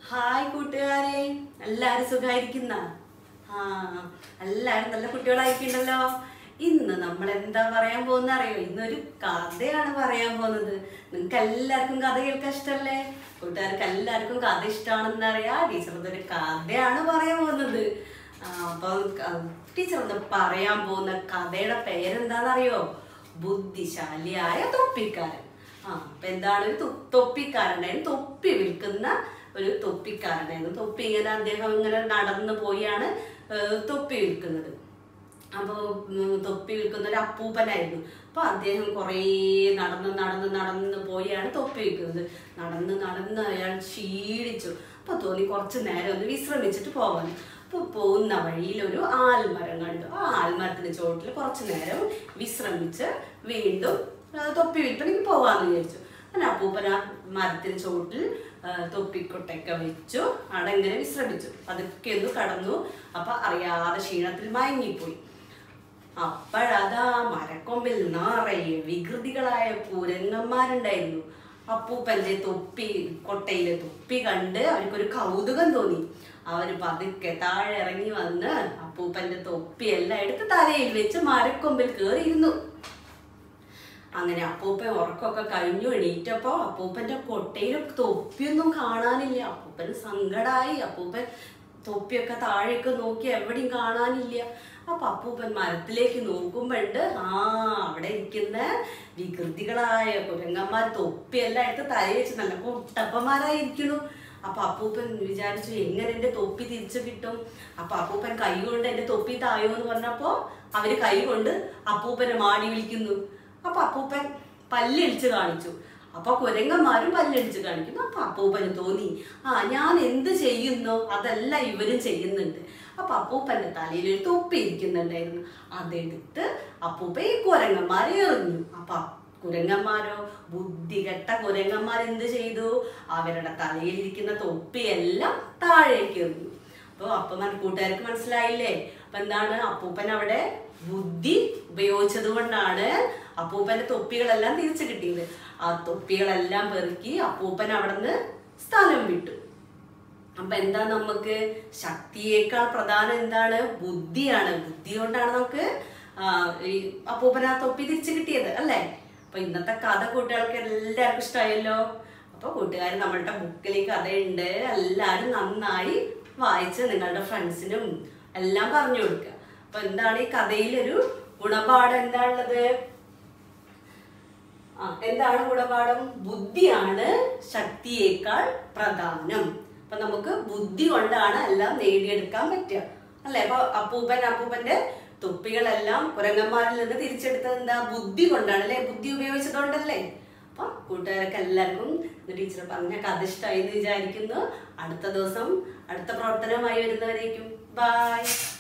Hi കൂട്ടുകാരെ, എല്ലാവരും സുഖമായിരിക്കുന്ന? എല്ലാവരും നല്ല കുട്ടികളായിരിക്കണ്ടല്ലോ. ഇന്ന് നമ്മൾ എന്താ പറയാൻ പോകുന്ന അറിയോ? ഇന്നൊരു കഥയാണ് പറയാൻ പോകുന്നത്. നിങ്ങൾക്ക് എല്ലാവർക്കും കഥ കേൾക്കാൻ ഇഷ്ടമല്ലേ? കൂട്ടുകാർക്ക് എല്ലാവർക്കും കഥ ഇഷ്ടമാണെന്ന് അറിയാം. ടീച്ചർ ഇതൊരു കഥയാണ് പറയാൻ പോകുന്നത്. അപ്പൊ ടീച്ചർ ഒന്ന് പറയാൻ പോകുന്ന കഥയുടെ പേരെന്താണെന്നറിയോ? ബുദ്ധിശാലിയായ തൊപ്പിക്കാരൻ. അപ്പൊ എന്താണ്? ഒരു തൊപ്പിക്കാരനായിരുന്നു, തൊപ്പി വിൽക്കുന്ന ഒരു തൊപ്പിക്കാരനായിരുന്നു. തൊപ്പി ഇങ്ങനെ അദ്ദേഹം ഇങ്ങനെ നടന്നു പോയാണ് തൊപ്പി വിൽക്കുന്നത്. അപ്പോൾ തൊപ്പി വിൽക്കുന്ന ഒരു അപ്പൂപ്പനായിരുന്നു. അപ്പൊ അദ്ദേഹം കുറേ നടന്ന് പോയാണ് തൊപ്പി വിൽക്കുന്നത്. നടന്ന് അയാൾ ക്ഷീണിച്ചു. അപ്പൊ തോന്നി കുറച്ചു നേരം ഒന്ന് വിശ്രമിച്ചിട്ട് പോകാൻ. അപ്പൊ പോകുന്ന വഴിയിൽ ഒരു ആൽമരം കണ്ടു. ആ ആൽമരത്തിന്റെ ചോട്ടിൽ കുറച്ചു നേരം വിശ്രമിച്ച് വീണ്ടും തൊപ്പി വിൽപ്പനയ്ക്ക് പോകാന്ന് വിചാരിച്ചു. അങ്ങനെ അപ്പൂപ്പൻ ആ മരത്തിന് ചോട്ടിൽ തൊപ്പിക്കൊട്ടൊക്കെ വെച്ചു അവിടെ ഇങ്ങനെ വിശ്രമിച്ചു. അതൊക്കെ ഒന്ന് കടന്നു. അപ്പൊ അറിയാതെ ക്ഷീണത്തിൽ മയങ്ങിപ്പോയി. അപ്പോഴതാ മരക്കൊമ്പിൽ നിറയെ വികൃതികളായ കുരങ്ങന്മാരുണ്ടായിരുന്നു. അപ്പൂപ്പന്റെ കൊട്ടയിലെ തൊപ്പി കണ്ട് അവർക്കൊരു കൗതുകം തോന്നി. അവര് പതുക്കെ താഴെ ഇറങ്ങി വന്ന് അപ്പൂപ്പന്റെ തൊപ്പിയെല്ലാം എടുത്ത് തലയിൽ വെച്ച് മരക്കൊമ്പിൽ കയറിയിരുന്നു. അങ്ങനെ അപ്പൂപ്പൻ ഉറക്കമൊക്കെ കഴിഞ്ഞു എണീറ്റപ്പോ അപ്പൂപ്പന്റെ കൊട്ടയിലും തൊപ്പിയൊന്നും കാണാനില്ല. അപ്പൂപ്പന് സങ്കടായി. അപ്പൂപ്പൻ തൊപ്പിയൊക്കെ താഴേക്ക് നോക്കി എവിടെയും കാണാനില്ല. അപ്പൊ അപ്പൂപ്പൻ മരത്തിലേക്ക് നോക്കുമ്പോണ്ട് അവിടെ ഇരിക്കുന്ന വികൃതികളായ കുരങ്ങന്മാർ തൊപ്പിയെല്ലാം എടുത്ത് തലയിൽ വെച്ച് നല്ല കുട്ടപ്പന്മാരായിരിക്കണു. അപ്പൊ അപ്പൂപ്പൻ വിചാരിച്ചു, എങ്ങനെ എന്റെ തൊപ്പി തിരിച്ചു കിട്ടും? അപ്പൊ അപ്പൂപ്പൻ കൈ കൊണ്ട് എന്റെ തൊപ്പി തായോ എന്ന് പറഞ്ഞപ്പോ അവര് കൈ കൊണ്ട് അപ്പൂപ്പനെ മാടി വിളിക്കുന്നു. അപ്പൊ അപ്പൂപ്പൻ പല്ലടിച്ച് കാണിച്ചു. അപ്പൊ കുരങ്ങന്മാരും പല്ലടിച്ച് കാണിക്കുന്നു. അപ്പൊ അപ്പൂപ്പന് തോന്നി, ഞാൻ എന്ത് ചെയ്യുന്നോ അതെല്ലാം ഇവരും ചെയ്യുന്നുണ്ട്. അപ്പൊ അപ്പൂപ്പന്റെ തലയിൽ ഒരു തൊപ്പി ഇരിക്കുന്നുണ്ടായിരുന്നു. അതെടുത്ത് അപ്പൂപ്പ ഈ കുരങ്ങന്മാരെ എറിഞ്ഞു. അപ്പൊ കുരങ്ങന്മാരോ, ബുദ്ധികെട്ട കുരങ്ങന്മാർ എന്ത് ചെയ്തു? അവരുടെ തലയിലിരിക്കുന്ന തൊപ്പിയെല്ലാം താഴേക്ക് എറിഞ്ഞു. അപ്പൊ കൂട്ടുകാർക്ക് മനസ്സിലായില്ലേ? അപ്പൊ എന്താണ്? അപ്പൂപ്പൻ അവിടെ ബുദ്ധി ഉപയോഗിച്ചത് കൊണ്ടാണ് അപ്പൂപ്പന്റെ തൊപ്പികളെല്ലാം തിരിച്ചു കിട്ടിയത്. ആ തൊപ്പികളെല്ലാം പെറുക്കി അപ്പൂപ്പൻ അവിടെ നിന്ന് സ്ഥലം വിട്ടു. അപ്പൊ എന്താ, നമുക്ക് ശക്തിയേക്കാൾ പ്രധാനം എന്താണ്? ബുദ്ധിയാണ്. ബുദ്ധി കൊണ്ടാണ് നമുക്ക് ഈ അപ്പൂപ്പൻ ആ തൊപ്പി തിരിച്ചു കിട്ടിയത്, അല്ലേ? അപ്പൊ ഇന്നത്തെ കഥ കൂട്ടുകാർക്ക് എല്ലാവർക്കും ഇഷ്ടമായല്ലോ. അപ്പൊ കൂട്ടുകാർ നമ്മളുടെ ബുക്കിൽ കഥയുണ്ട്. എല്ലാവരും നന്നായി വായിച്ച് നിങ്ങളുടെ ഫ്രണ്ട്സിനും എല്ലാം പറഞ്ഞു കൊടുക്കുക. അപ്പൊ എന്താണ് ഈ കഥയിലൊരു ഗുണപാഠം എന്താണുള്ളത്? എന്താണ് ഗുണപാഠം? ബുദ്ധിയാണ് ശക്തിയേക്കാൾ പ്രധാനം. അപ്പൊ നമുക്ക് ബുദ്ധി കൊണ്ടാണ് എല്ലാം നേടിയെടുക്കാൻ പറ്റുക, അല്ലെ? അപ്പൊ അപ്പൂപ്പന്റെ തൊപ്പികളെല്ലാം കുരങ്ങന്മാരിൽ നിന്ന് തിരിച്ചെടുത്തത് എന്താ? ബുദ്ധി കൊണ്ടാണ്, അല്ലെ? ബുദ്ധി ഉപയോഗിച്ചതുകൊണ്ടല്ലേ? അപ്പൊ കൂട്ടുകാർക്ക് എല്ലാവർക്കും ടീച്ചർ പറഞ്ഞ കഥ ഇഷ്ടമായി എന്ന് വിചാരിക്കുന്നു. അടുത്ത ദിവസം അടുത്ത പ്രവർത്തനവുമായി വരുന്നവരേക്കും ബൈ.